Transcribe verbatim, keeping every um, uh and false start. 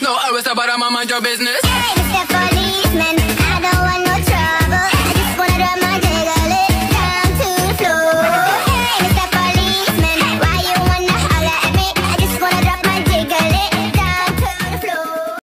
No, I was about to mind your business.